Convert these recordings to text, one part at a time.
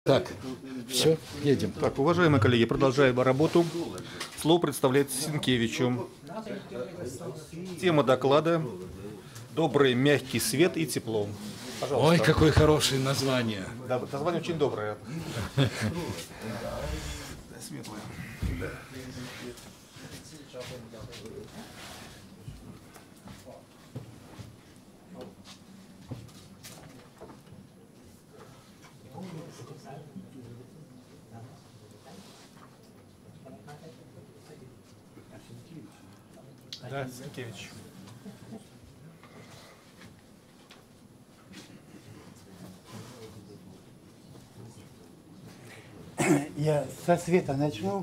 Так, все, едем. Так, уважаемые коллеги, продолжаем работу. Слово представляет Сенкевичу. Тема доклада «Добрый мягкий свет и тепло». Пожалуйста. Ой, какое хорошее название. Да, название очень доброе. Светлое. Да, Сенкевич. Я со света начну.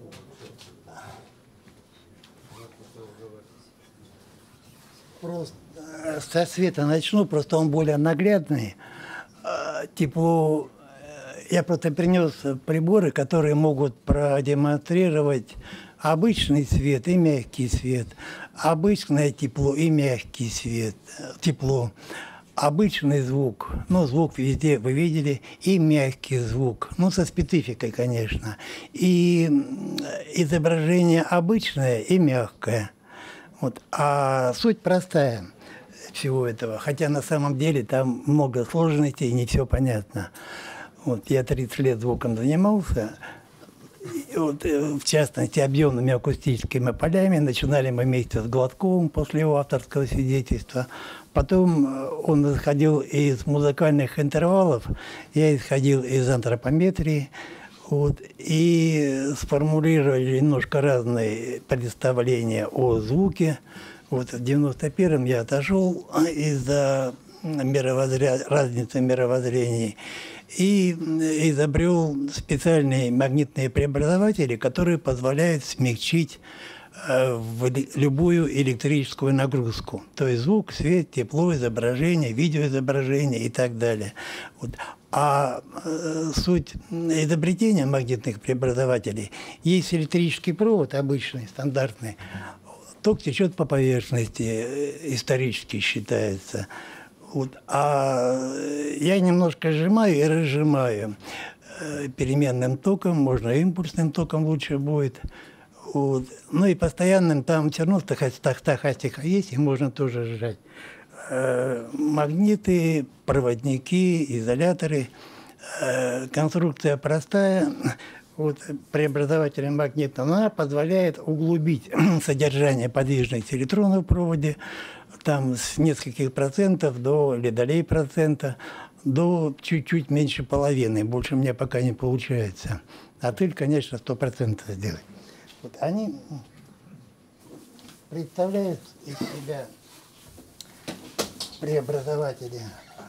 Просто со света начну, просто он более наглядный. Тепло. Я просто принес приборы, которые могут продемонстрировать обычный свет и мягкий свет, обычное тепло и мягкий свет, тепло, обычный звук, ну, звук везде вы видели, и мягкий звук, ну, со спецификой, конечно, и изображение обычное и мягкое. Вот. А суть простая всего этого, хотя на самом деле там много сложностей и не все понятно. Вот. Я 30 лет звуком занимался. И вот, в частности, объемными акустическими полями. Начинали мы вместе с Гладковым после его авторского свидетельства. Потом он исходил из музыкальных интервалов, я исходил из антропометрии. Вот, и сформулировали немножко разные представления о звуке. Вот, в 91-м я отошел из-за разницы мировоззрений и изобрел специальные магнитные преобразователи, которые позволяют смягчить любую электрическую нагрузку. То есть звук, свет, тепло, изображение, видеоизображение и так далее. Вот. А суть изобретения магнитных преобразователей: есть электрический провод обычный, стандартный, ток течет по поверхности, исторически считается. Вот. А я немножко сжимаю и разжимаю переменным током, можно импульсным током лучше будет. Вот. Ну и постоянным там все равно стахастика есть, их можно тоже сжать. Магниты, проводники, изоляторы. Конструкция простая. Вот, преобразователь магнита, она позволяет углубить содержание подвижности электрона в проводе там с нескольких процентов или долей процента до чуть-чуть меньше половины. Больше у меня пока не получается. А цель, конечно, 100% сделать. Вот они представляют из себя преобразователи.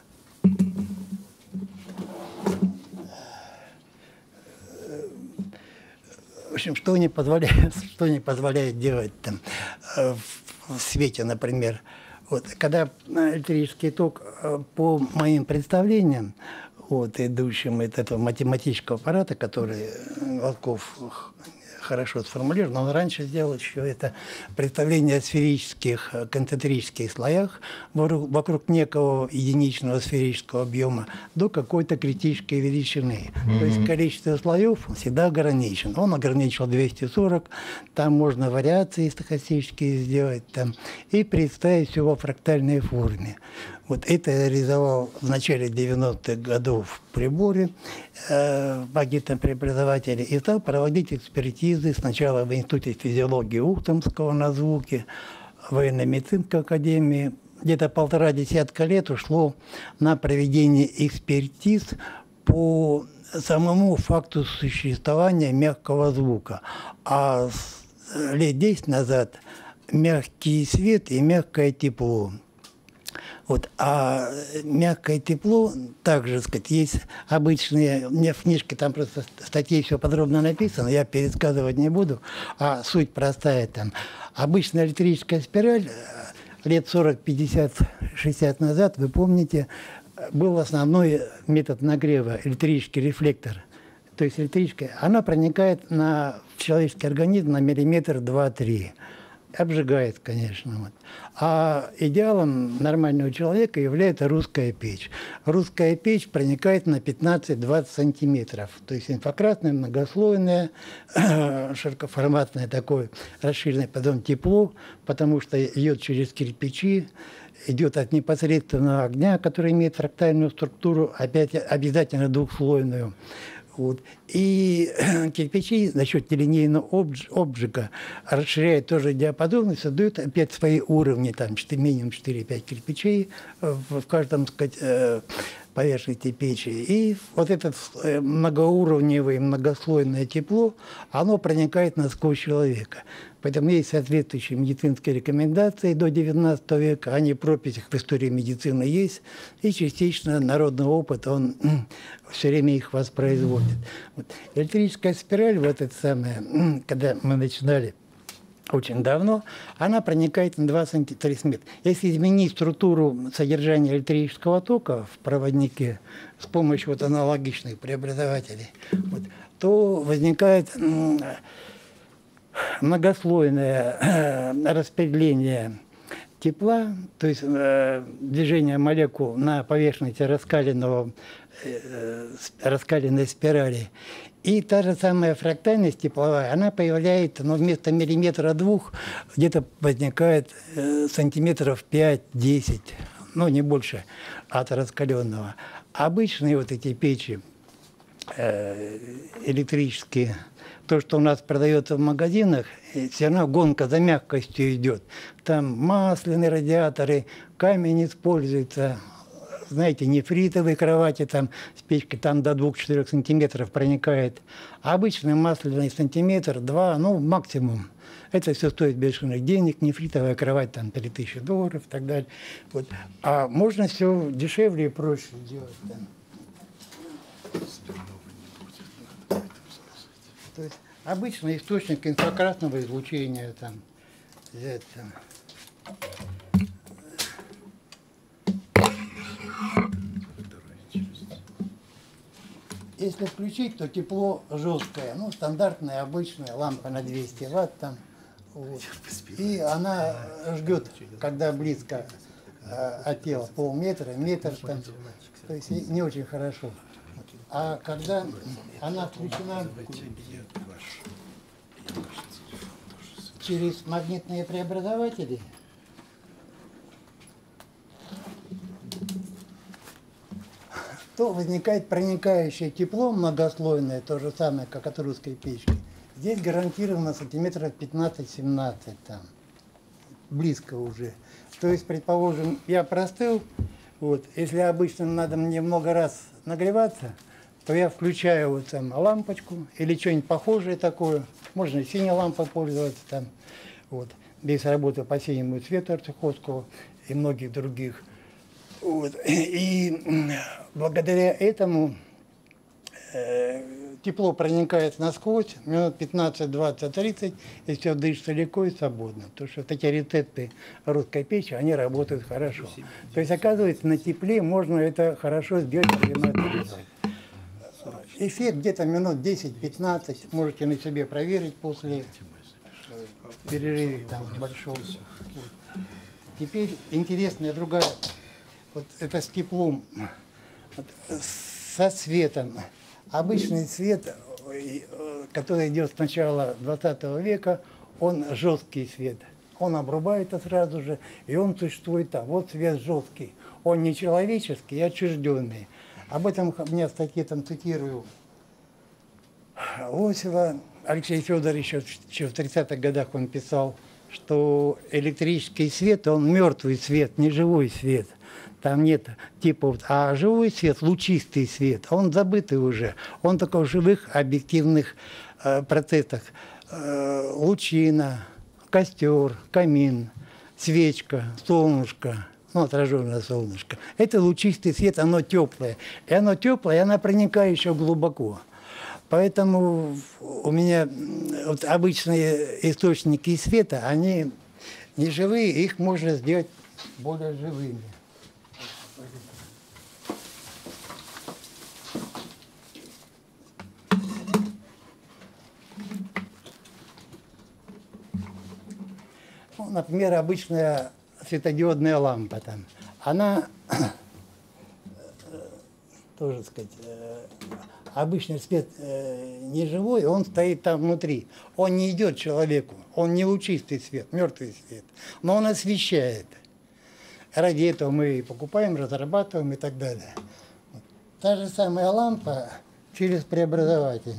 В общем, что не позволяет делать там в свете, например. Вот, когда электрический ток, по моим представлениям, вот, идущим от этого математического аппарата, который Гладков хорошо сформулировал, он раньше сделал еще это представление о сферических концентрических слоях вокруг некого единичного сферического объема до какой-то критической величины. То есть количество слоев всегда ограничено. Он ограничил 240, там можно вариации стохастические сделать там, и представить все во фрактальной форме. Вот это я реализовал в начале 90-х годов в приборе, в магнитном преобразователе, и стал проводить экспертизы сначала в Институте физиологии Ухтомского на звуке, в военно-медицинской академии. Где-то 1,5 десятка лет ушло на проведение экспертиз по самому факту существования мягкого звука. А лет 10 назад мягкий свет и мягкое тепло. Вот. А мягкое тепло, также, сказать, есть обычные, у меня в книжке там просто статьи все подробно написано, я пересказывать не буду, а суть простая там. Обычная электрическая спираль лет 40, 50, 60 назад, вы помните, был основной метод нагрева, электрический рефлектор. То есть электрическая, она проникает в человеческий организм на миллиметр, 2-3. обжигает, конечно. Вот. А идеалом нормального человека является русская печь. Русская печь проникает на 15-20 сантиметров. То есть инфракрасная, многослойная, широкоформатное такое расширенное потом тепло, потому что идет через кирпичи, идет от непосредственного огня, который имеет фрактальную структуру, опять обязательно двухслойную. Вот. И кирпичи за счет нелинейного обжига расширяют тоже диапазон и создают опять свои уровни, там минимум 4-5 кирпичей в каждом, так сказать, поверхности печи. И вот это многоуровневое, многослойное тепло, оно проникает насквозь человека. Поэтому есть соответствующие медицинские рекомендации до XIX века, они в прописях в истории медицины есть, и частично народный опыт, он все время их воспроизводит. Вот. Электрическая спираль, вот это самое, когда мы начинали очень давно, она проникает на 2 см. Если изменить структуру содержания электрического тока в проводнике с помощью вот аналогичных преобразователей, вот, то возникает многослойное распределение тепла, то есть движение молекул на поверхности раскаленной спирали. И та же самая фрактальность тепловая, она появляется, но вместо миллиметра-двух где-то возникает сантиметров 5-10, ну не больше от раскаленного. Обычные вот эти печи электрические, то, что у нас продается в магазинах, все равно гонка за мягкостью идет. Там масляные радиаторы, камень используется, знаете, нефритовые кровати там с печкой там до 2-4 сантиметров проникает. А обычный масляный сантиметр, 2, ну максимум. Это все стоит бешеных денег, нефритовая кровать там $3000 и так далее. Вот. А можно все дешевле и проще делать. Там. То есть обычный источник инфракрасного излучения там взять там. Если включить, то тепло жесткое, ну стандартная обычная лампа на 200 ватт там, вот. И она жгет, когда близко от тела, полметра, метр там, то есть не очень хорошо. А когда она включена через магнитные преобразователи, то возникает проникающее тепло многослойное, то же самое, как от русской печки. Здесь гарантированно сантиметров 15-17 там, близко уже. То есть, предположим, я простыл, вот, если обычно надо мне много раз нагреваться, то я включаю вот там лампочку или что-нибудь похожее такое. Можно и синей лампой пользоваться там. Вот. Здесь работа по синему цвету Арцеховского и многих других. Вот. И благодаря этому тепло проникает насквозь, минут 15, 20, 30, и все дышится легко и свободно. Потому что такие рецепты русской печи, они работают хорошо. То есть, оказывается, на тепле можно это хорошо сделать. Эффект где-то минут 10-15, можете на себе проверить после перерыва там большого. Теперь интересная другая, вот это с теплом, вот, со светом. Обычный свет, который идет с начала 20 века, он жесткий свет. Он обрубается сразу же, и он существует там. Вот свет жесткий. Он не человеческий, а отчужденный. Об этом у меня в статье там цитирую Лосева. Алексей Федорович еще в 30-х годах он писал, что электрический свет, он мертвый свет, не живой свет. Там нет типа, а живой свет, лучистый свет, он забытый уже. Он только в живых объективных процессах. Лучина, костер, камин, свечка, солнышко, ну, отраженное солнышко. Это лучистый свет, оно теплое. И оно теплое, и оно проникает еще глубоко. Поэтому у меня вот обычные источники света, они не живые, их можно сделать более живыми. Ну, например, обычная светодиодная лампа там, она тоже, сказать, обычный свет не живой, он стоит там внутри. Он не идет человеку, он не лучистый свет, мертвый свет, но он освещает. Ради этого мы и покупаем, разрабатываем и так далее. Та же самая лампа через преобразователь.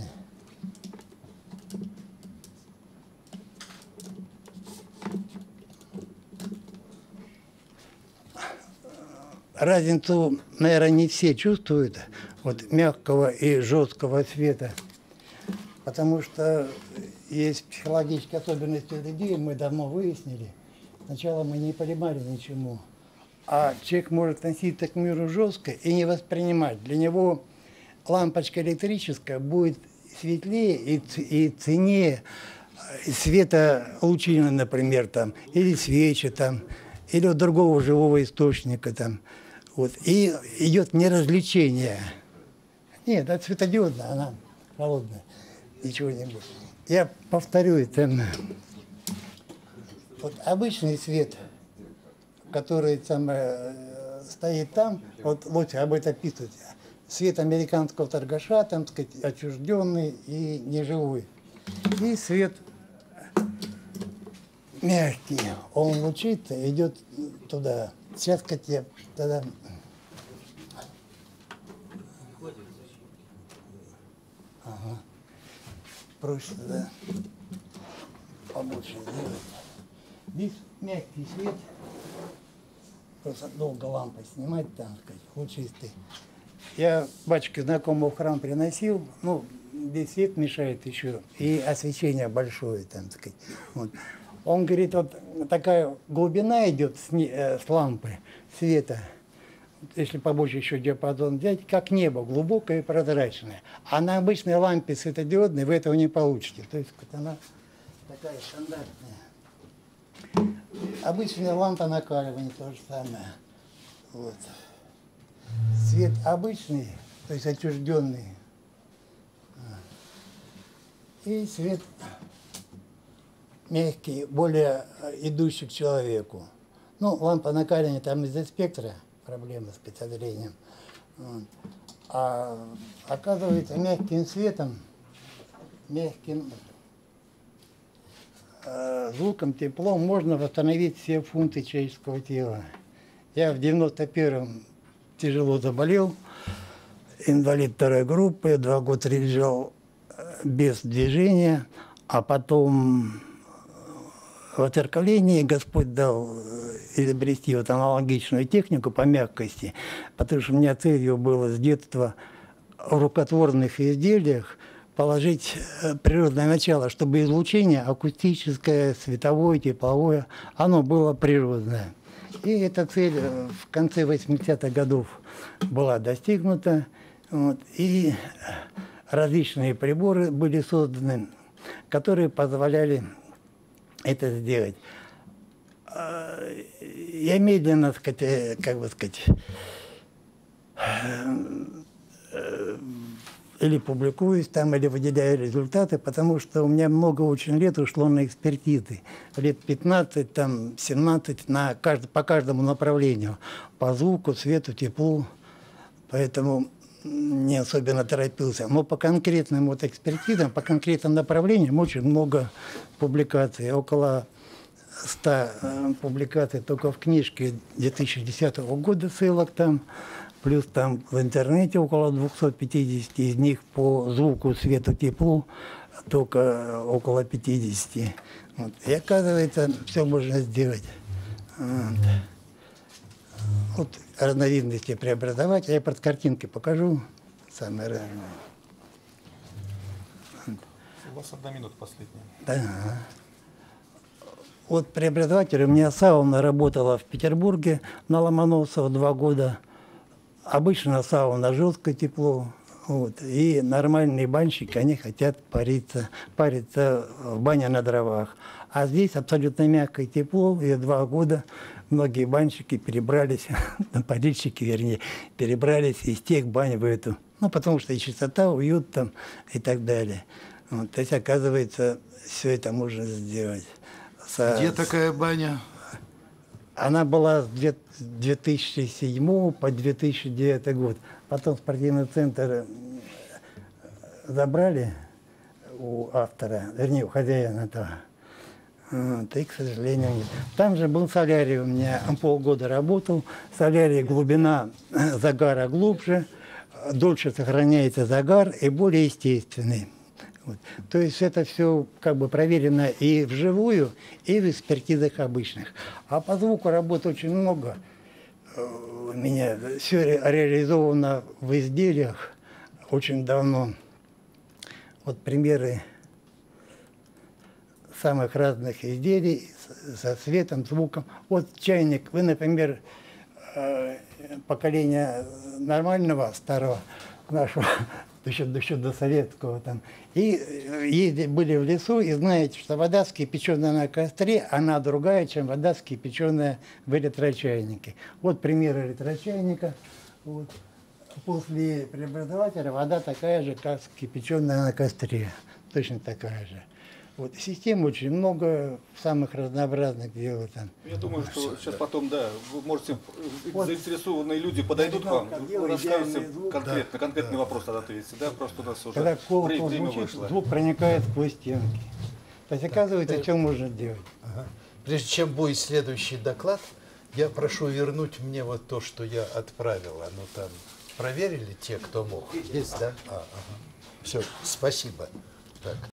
Разницу, наверное, не все чувствуют, вот мягкого и жесткого света, потому что есть психологические особенности людей, мы давно выяснили. Сначала мы не понимали ничему, а человек может относиться к миру жестко и не воспринимать. Для него лампочка электрическая будет светлее и ценнее света лучины, например, там, или свечи, там, или от другого живого источника. Там. Вот. И идет неразвлечение. Нет, это светодиодная, она холодная. Ничего не будет. Я повторю это. Вот обычный свет, который там, стоит там, вот об этом пишут. Свет американского торгаша, там, сказать, отчужденный и неживой. И свет мягкий, он лучится, идет туда. Сейчас, сказать, я тогда... Ага. Проще тогда побольше сделать. Здесь мягкий свет. Просто долго лампой снимать, там, сказать, лучистый. Я батюшке знакомого в храм приносил, ну, здесь свет мешает еще, и освещение большое, там, сказать. Вот. Он говорит, вот такая глубина идет с лампы света, если побольше еще диапазон взять, как небо, глубокое и прозрачное. А на обычной лампе светодиодной вы этого не получите. То есть она такая стандартная. Обычная лампа накаливания то же самое. Вот. Свет обычный, то есть отчужденный. И свет мягкий, более идущий к человеку. Ну, лампа накаливания там из-за спектра проблемы с зрением. Вот. А оказывается, мягким светом, мягким звуком, теплом можно восстановить все функции человеческого тела. Я в 91-м тяжело заболел, инвалид второй группы, 2 года лежал без движения, а потом в оцерковлении Господь дал изобрести вот аналогичную технику по мягкости, потому что у меня целью было с детства в рукотворных изделиях положить природное начало, чтобы излучение акустическое, световое, тепловое, оно было природное. И эта цель в конце 80-х годов была достигнута. Вот, и различные приборы были созданы, которые позволяли это сделать. Я медленно, как бы сказать, или публикуюсь там, или выделяю результаты, потому что у меня много очень лет ушло на экспертизы. Лет 15, там, 17 по каждому направлению. По звуку, свету, теплу. Поэтому не особенно торопился. Но по конкретным вот экспертизам, по конкретным направлениям очень много публикаций. Около 100 публикаций только в книжке 2010 года ссылок там. Плюс там в интернете около 250, из них по звуку, свету, теплу только около 50. Вот. И оказывается, все можно сделать. Вот разновидности преобразовать. Я под картинкой покажу. Самое разное. У вас 1 минута последняя. Да. Вот преобразователь у меня сауна работала в Петербурге на Ломоносова 2 года. Обычно сауна жесткое тепло, вот, и нормальные банщики, они хотят париться в бане на дровах. А здесь абсолютно мягкое тепло, и 2 года многие банщики перебрались, парильщики, вернее, перебрались из тех бань в эту. Ну, потому что и чистота, уют там и так далее. Вот, то есть, оказывается, все это можно сделать. Где такая баня? Она была с 2007 по 2009 год. Потом спортивный центр забрали у автора, вернее, у хозяина этого. Вот, и, к сожалению, нет. Там же был солярий у меня, полгода работал. Солярий глубина загара глубже, дольше сохраняется загар и более естественный. Вот. То есть это все как бы проверено и вживую, и в экспертизах обычных. А по звуку работ очень много. У меня все реализовано в изделиях очень давно. Вот примеры самых разных изделий со светом, звуком. Вот чайник. Вы, например, поколение нормального, старого, нашего, еще до советского там, и были в лесу, и знаете, что вода, вскипяченная на костре, она другая, чем вода, вскипяченная в электрочайнике. Вот пример электрочайника. Вот. После преобразователя вода такая же, как вскипяченная на костре. Точно такая же. Вот. Систем очень много, самых разнообразных делают там. Я думаю, что сейчас потом, да, вы можете, Вот. заинтересованные люди подойдут к вам, Как вы делать расскажете идеальный звук. конкретный вопрос тогда ответите, да, просто у нас уже Когда колокол время звучит, вышло. звук проникает сквозь стенки. То есть, оказывается, что можно делать. Прежде чем будет следующий доклад, я прошу вернуть мне вот то, что я отправил. Оно там проверили те, кто мог? Есть, да? Все, спасибо. Так.